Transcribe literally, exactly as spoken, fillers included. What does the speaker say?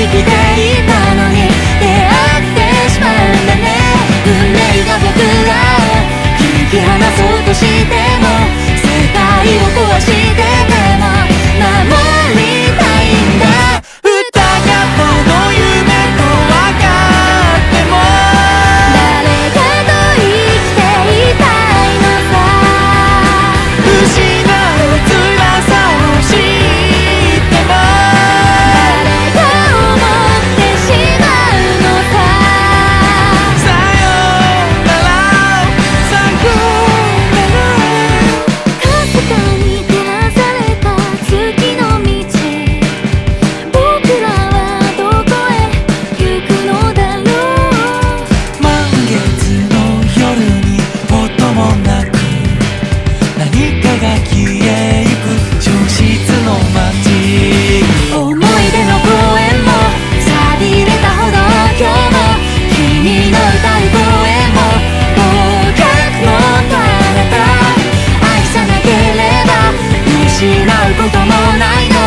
きていたのに出会ってしまうんだね。運命が僕らを引き離そうとしても、世界を壊してでも守りたいんだ。二方の夢と分かっても誰かと生きていたいのさ。失う辛さを知っても誰かを思ってしまうのさ。さよならさよなら。かすかに照らされた月の道、僕らはどこへ行くのだろう。満月の夜に音もなく何かが消えゆく消失の街。思い出の公園も寂れたほど今日も君の歌う声も合格のあなた。愛さなければ失うこともないの